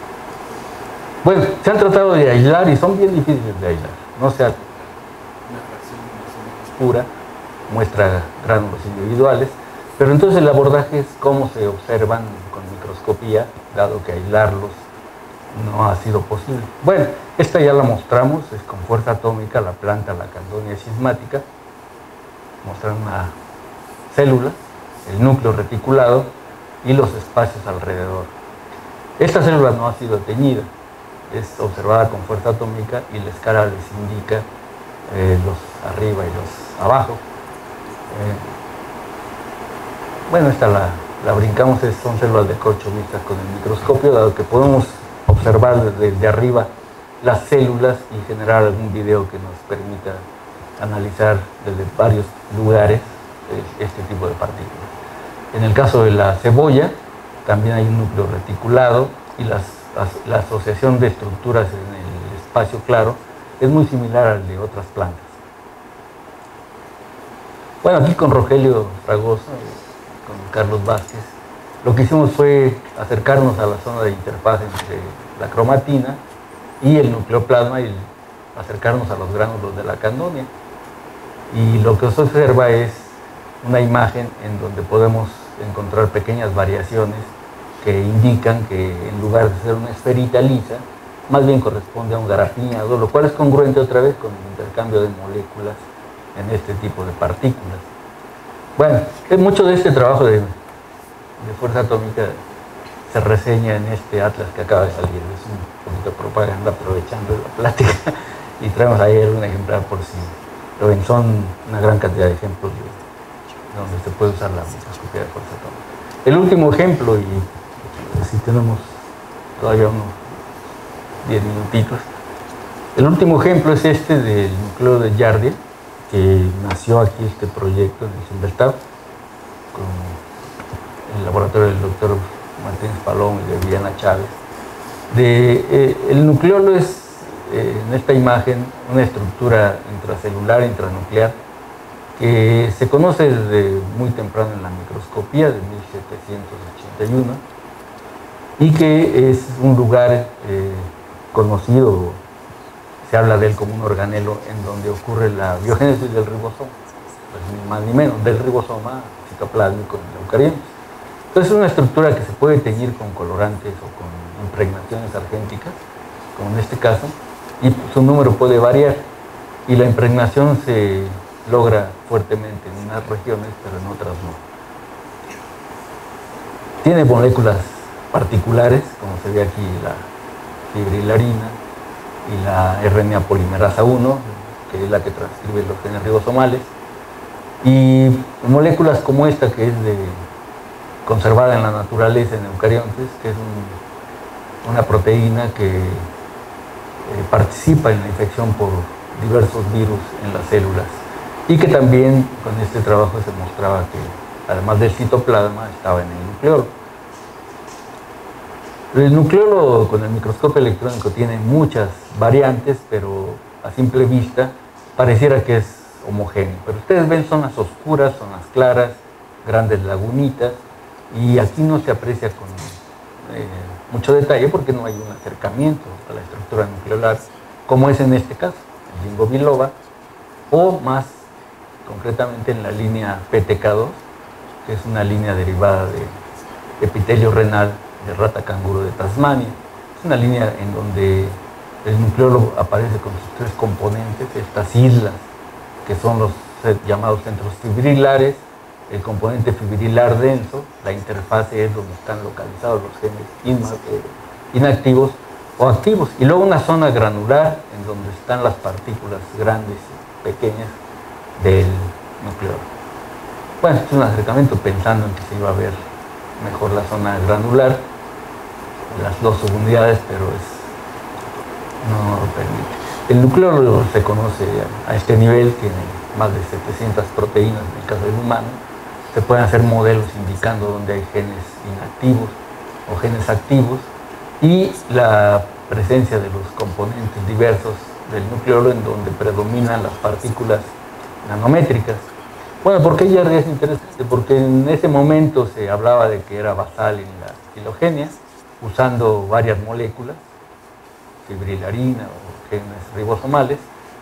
Bueno, se han tratado de aislar y son bien difíciles de aislar. No se ha... Una fracción pura, muestra gránulos individuales, pero entonces el abordaje es cómo se observan con microscopía, dado que aislarlos no ha sido posible. Bueno, esta ya la mostramos, es con fuerza atómica, la planta, la candonia cismática, mostrar una célula, el núcleo reticulado y los espacios alrededor. Esta célula no ha sido teñida, es observada con fuerza atómica y la escala les indica eh, los arriba y los abajo. Eh, bueno, esta la, la brincamos, es, son células de corcho vistas con el microscopio, dado que podemos observar desde arriba las células y generar algún video que nos permita analizar desde varios lugares este tipo de partículas. En el caso de la cebolla, también hay un núcleo reticulado y las, la asociación de estructuras en el espacio claro es muy similar al de otras plantas. Bueno, aquí con Rogelio Fragoso, con Carlos Vázquez, lo que hicimos fue acercarnos a la zona de interfaz entre la cromatina y el nucleoplasma y acercarnos a los gránulos de la candonia. Y lo que se observa es una imagen en donde podemos encontrar pequeñas variaciones que indican que en lugar de ser una esferita lisa, más bien corresponde a un garapiñado, lo cual es congruente otra vez con el intercambio de moléculas en este tipo de partículas. Bueno, mucho de este trabajo de, de fuerza atómica se reseña en este atlas que acaba de salir. Es un poquito de propaganda aprovechando la plática y traemos ahí un ejemplar por si lo ven. Son una gran cantidad de ejemplos de, donde se puede usar la microscopía de fuerza atómica. El último ejemplo, y si tenemos todavía unos diez minutitos, el último ejemplo es este del núcleo de Yardia, que nació aquí este proyecto en el Simbertab con el laboratorio del doctor Martínez Palomo y de Viviana Chávez. De, eh, el nucleolo es, eh, en esta imagen, una estructura intracelular, intranuclear, que se conoce desde muy temprano en la microscopía, de mil setecientos ochenta y uno, y que es un lugar eh, conocido, se habla de él como un organelo en donde ocurre la biogénesis del ribosoma, pues ni más ni menos, del ribosoma citoplásmico en el eucarionte. Entonces es una estructura que se puede teñir con colorantes o con impregnaciones argénticas, como en este caso, y su número puede variar, y la impregnación se logra fuertemente en unas regiones, pero en otras no. Tiene moléculas particulares, como se ve aquí la fibrilarina y la R N A polimerasa uno, que es la que transcribe los genes ribosomales, y moléculas como esta, que es de, conservada en la naturaleza en eucariontes, que es un, una proteína que eh, participa en la infección por diversos virus en las células, y que también con este trabajo se mostraba que además del citoplasma estaba en el nucleolo. El nucleolo con el microscopio electrónico tiene muchas variantes, pero a simple vista pareciera que es homogéneo. Pero ustedes ven zonas oscuras, zonas claras, grandes lagunitas, y aquí no se aprecia con eh, mucho detalle porque no hay un acercamiento a la estructura nucleolar, como es en este caso, el ginkgo biloba, o más concretamente en la línea P T K dos, que es una línea derivada de epitelio renal de rata canguro de Tasmania. Es una línea en donde el nucleolo aparece con sus tres componentes, estas islas, que son los llamados centros fibrilares, el componente fibrilar denso, la interfase es donde están localizados los genes inactivos o activos, y luego una zona granular en donde están las partículas grandes y pequeñas del nucleolo. Bueno, es un acercamiento pensando en que se iba a ver mejor la zona granular, las dos subunidades, pero es, no lo permite. El nucleolo se conoce a este nivel, tiene más de setecientas proteínas en el caso del humano. Se pueden hacer modelos indicando dónde hay genes inactivos o genes activos, y la presencia de los componentes diversos del nucleolo en donde predominan las partículas nanométricas. Bueno, ¿por qué Yardia es interesante? Porque en ese momento se hablaba de que era basal en la filogenia, usando varias moléculas, fibrilarina o genes ribosomales,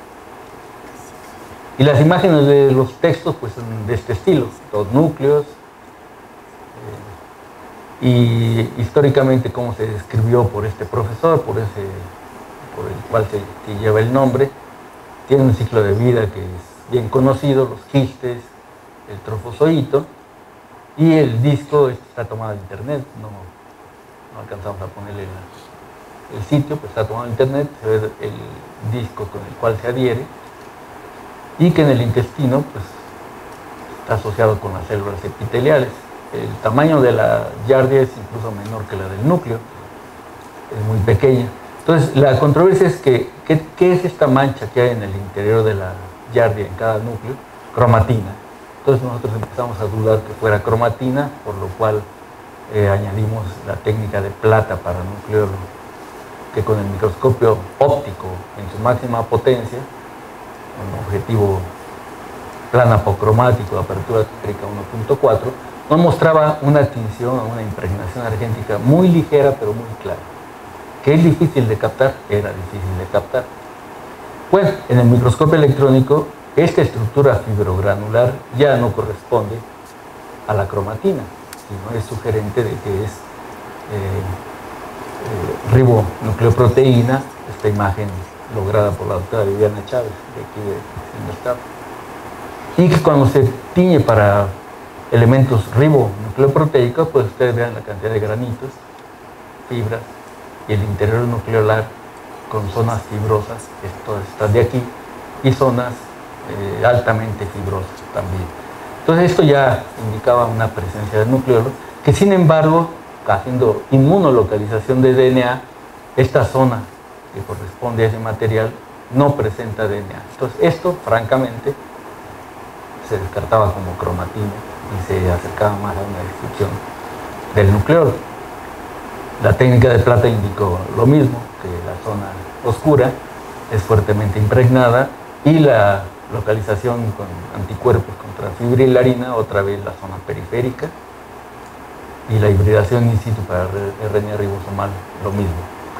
y las imágenes de los textos pues son de este estilo, dos núcleos, eh, y históricamente cómo se describió por este profesor, por, ese, por el cual se, se lleva el nombre. Tiene un ciclo de vida que es bien conocido, los quistes, el trofozoito, y el disco está tomado de internet, no, no alcanzamos a ponerle el sitio, pues está tomado en internet, se ve el disco con el cual se adhiere, y que en el intestino pues está asociado con las células epiteliales. El tamaño de la giardia es incluso menor que la del núcleo, es muy pequeña. Entonces la controversia es que ¿qué, qué es esta mancha que hay en el interior de la giardia en cada núcleo? Cromatina. Entonces nosotros empezamos a dudar que fuera cromatina, por lo cual eh, añadimos la técnica de plata para nucleolo, que con el microscopio óptico en su máxima potencia, un objetivo plan apocromático de apertura esférica uno punto cuatro, nos mostraba una tinción, una impregnación argéntica muy ligera pero muy clara. ¿Que es difícil de captar? Era difícil de captar. Bueno, en el microscopio electrónico, esta estructura fibrogranular ya no corresponde a la cromatina, sino es sugerente de que es eh, eh, ribonucleoproteína, esta imagen lograda por la doctora Viviana Chávez, de aquí de, de Estado. Y que cuando se tiñe para elementos ribonucleoproteicos, pues ustedes vean la cantidad de granitos, fibras, y el interior nucleolar con zonas fibrosas, esto está de aquí, y zonas eh, altamente fibrosas también. Entonces esto ya indicaba una presencia del nucleolo, que sin embargo, haciendo inmunolocalización de D N A, esta zona que corresponde a ese material no presenta D N A. Entonces esto, francamente, se descartaba como cromatina y se acercaba más a una descripción del nucleolo. La técnica de plata indicó lo mismo, que la zona oscura es fuertemente impregnada y la localización con anticuerpos contra fibrilarina, otra vez la zona periférica, y la hibridación in situ para R N A ribosomal, lo mismo.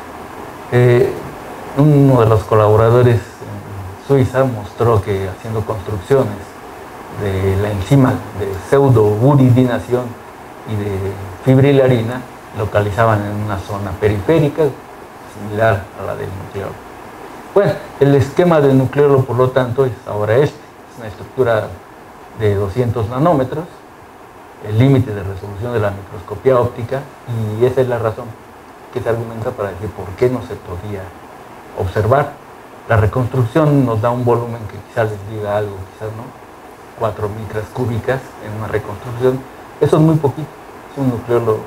Eh, uno de los colaboradores en Suiza mostró que haciendo construcciones de la enzima de pseudouridinación y de fibrilarina, localizaban en una zona periférica similar a la del nucleolo. Bueno, el esquema del nucleolo, por lo tanto, es ahora este. Es una estructura de doscientos nanómetros, el límite de resolución de la microscopía óptica, y esa es la razón que se argumenta para decir por qué no se podía observar. La reconstrucción nos da un volumen que quizás les diga algo, quizás no, cuatro micras cúbicas en una reconstrucción. Eso es muy poquito, es un nucleolo,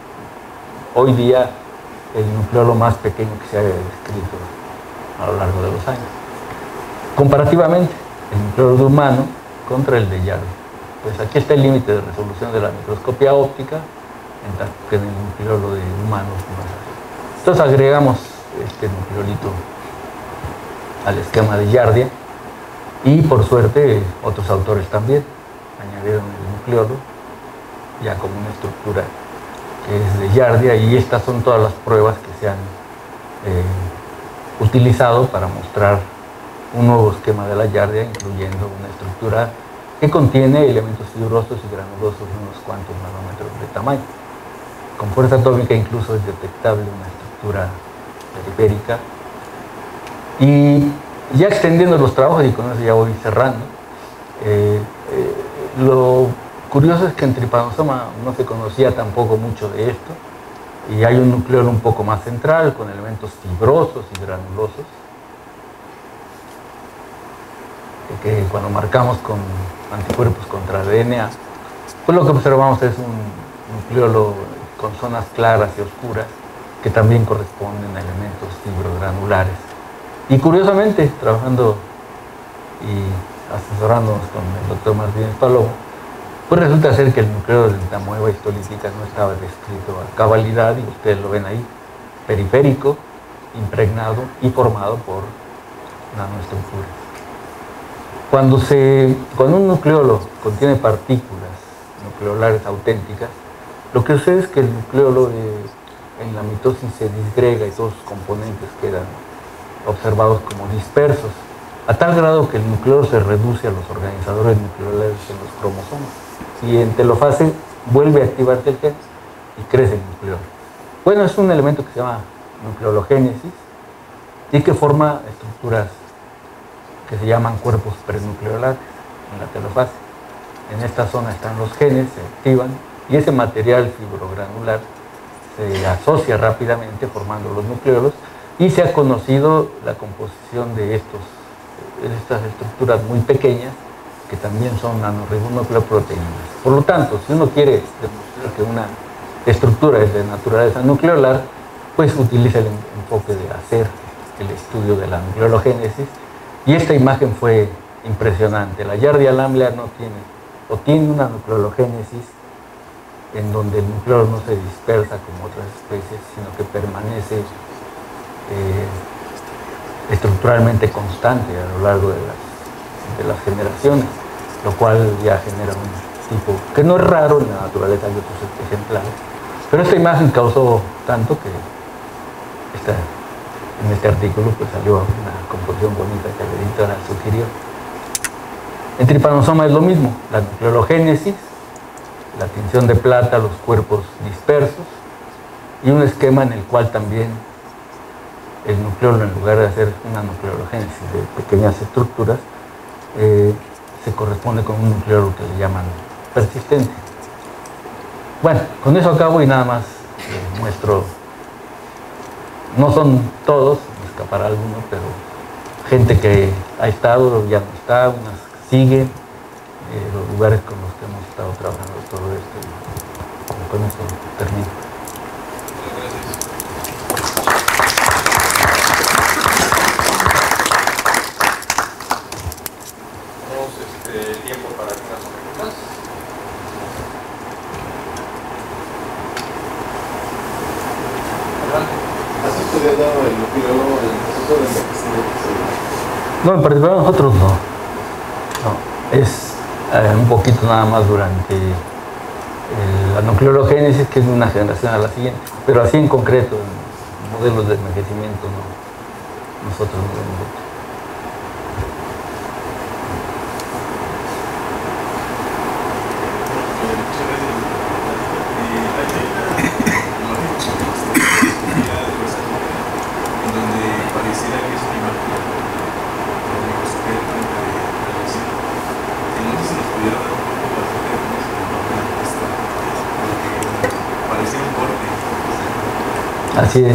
hoy día el nucleolo más pequeño que se haya descrito a lo largo de los años. Comparativamente, el nucleolo humano contra el de giardia. Pues aquí está el límite de resolución de la microscopía óptica, en tanto que en el nucleolo de humanos no es así. Entonces agregamos este nucleolito al esquema de giardia, y por suerte otros autores también añadieron el nucleolo ya como una estructura que es de giardia, y estas son todas las pruebas que se han eh, utilizado para mostrar un nuevo esquema de la giardia, incluyendo una estructura que contiene elementos fibrosos y granulosos de unos cuantos nanómetros de tamaño. Con fuerza atómica incluso es detectable una estructura periférica. Y ya extendiendo los trabajos, y con eso ya voy cerrando, eh, eh, lo curioso es que en Trypanosoma no se conocía tampoco mucho de esto, y hay un nucleolo un poco más central con elementos fibrosos y granulosos que cuando marcamos con anticuerpos contra D N A, pues lo que observamos es un nucleolo con zonas claras y oscuras que también corresponden a elementos fibrogranulares. Y curiosamente, trabajando y asesorándonos con el doctor Martínez Palomo, pues resulta ser que el nucleolo de la mueva histolítica no estaba descrito a cabalidad, y ustedes lo ven ahí, periférico, impregnado y formado por nanoestructuras. Cuando, se, cuando un nucleolo contiene partículas nucleolares auténticas, lo que sucede es que el nucleolo de, en la mitosis se disgrega y todos sus componentes quedan observados como dispersos, a tal grado que el nucleolo se reduce a los organizadores nucleolares en los cromosomas. Y en telofase vuelve a activarse el gen y crece el nucleolo. Bueno, es un elemento que se llama nucleologénesis y que forma estructuras que se llaman cuerpos prenucleolares en la telofase. En esta zona están los genes, se activan, y ese material fibrogranular se asocia rápidamente formando los nucleolos y se ha conocido la composición de estos, estas estructuras muy pequeñas que también son nanorribonucleoproteínas. Por lo tanto, si uno quiere demostrar que una estructura es de naturaleza nucleolar, pues utiliza el enfoque de hacer el estudio de la nucleologénesis, y esta imagen fue impresionante. La Giardia lamblia no tiene, o tiene una nucleologénesis en donde el nucleolo no se dispersa como otras especies, sino que permanece eh, estructuralmente constante a lo largo de las, de las generaciones, lo cual ya genera un tipo que no es raro en la naturaleza de otros ejemplares. Pero esta imagen causó tanto que esta, en este artículo pues salió una composición bonita que la editora sugirió. En Trypanosoma es lo mismo, la nucleologénesis, la tinción de plata, los cuerpos dispersos y un esquema en el cual también el nucleolo, en lugar de hacer una nucleologénesis de pequeñas estructuras, eh, se corresponde con un nucleolo que le llaman persistente. Bueno, con eso acabo y nada más eh, muestro, no son todos, me escapará alguno, pero gente que ha estado, ya no está, unas siguen, eh, los lugares con los que hemos estado trabajando todo esto, y con eso termino. Tenemos este, tiempo para algunas preguntas. ¿Has estudiado el nucleólogo en el proceso de envejecimiento? No, en particular nosotros no. No, es eh, un poquito nada más durante eh, la nucleologénesis, que es de una generación a la siguiente. Pero así en concreto, en modelos de envejecimiento, no, nosotros no lo hemos hecho. Así es.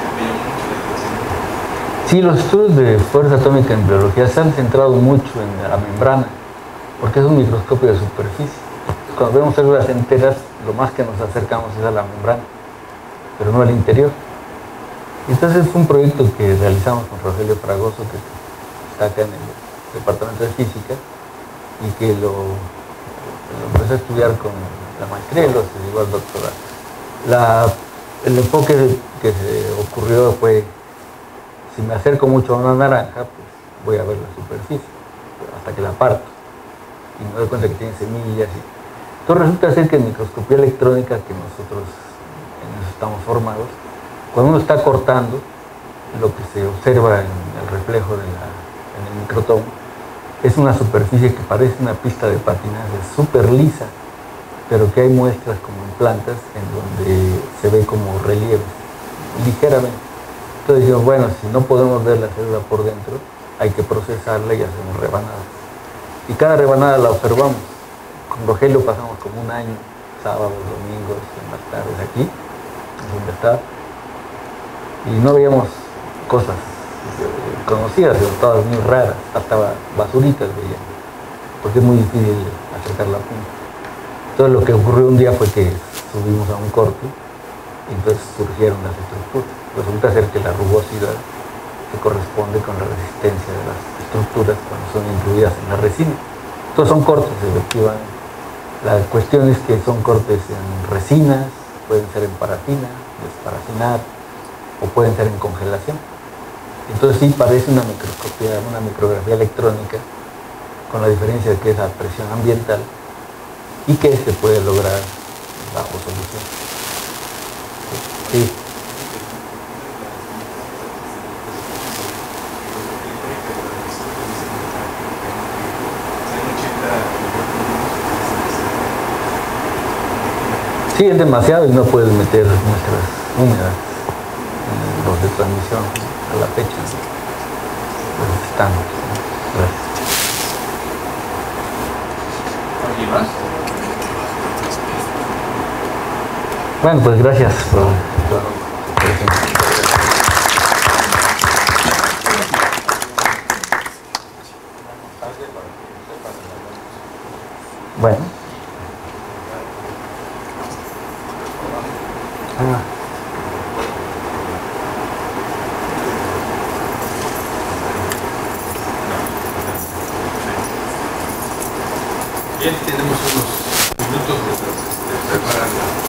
Sí, los estudios de fuerza atómica en biología se han centrado mucho en la membrana, porque es un microscopio de superficie. Cuando vemos células enteras, lo más que nos acercamos es a la membrana, pero no al interior. Entonces fue un proyecto que realizamos con Rogelio Fragoso, que está acá en el departamento de física, y que lo, lo empecé a estudiar con la maestría y lo se llegó al doctorado. La, el enfoque que se ocurrió fue, si me acerco mucho a una naranja, pues voy a ver la superficie, hasta que la parto, y me doy cuenta que tiene semillas. Y... Entonces resulta ser que en microscopía electrónica, que nosotros en eso estamos formados, cuando uno está cortando, lo que se observa en el reflejo de la, en el microtomo es una superficie que parece una pista de patinaje súper lisa, pero que hay muestras como en plantas en donde se ve como relieves, ligeramente. Entonces digo, bueno, si no podemos ver la célula por dentro, hay que procesarla y hacemos rebanadas. Y cada rebanada la observamos. Con Rogelio pasamos como un año, sábados, domingos, en las tardes aquí, donde está, y no veíamos cosas conocidas, pero todas muy raras, hasta basuritas veíamos, porque es muy difícil acercar la punta. Entonces lo que ocurrió un día fue que subimos a un corte y entonces surgieron las estructuras. Resulta ser que la rugosidad se corresponde con la resistencia de las estructuras cuando son incluidas en la resina. Entonces son cortes, efectivamente. La cuestión es que son cortes en resinas, pueden ser en parafina, desparafinar, o pueden ser en congelación. Entonces sí parece una microscopía, una micrografía electrónica, con la diferencia de que es a presión ambiental y que se puede lograr bajo solución. Sí. Sí, es demasiado y no puedes meter muestras húmedas en los de transmisión a la fecha. Pues están. Gracias. ¿Alguien más? Bueno, pues gracias. por- Bueno. Ah. Bien, tenemos unos minutos mientras este, preparan la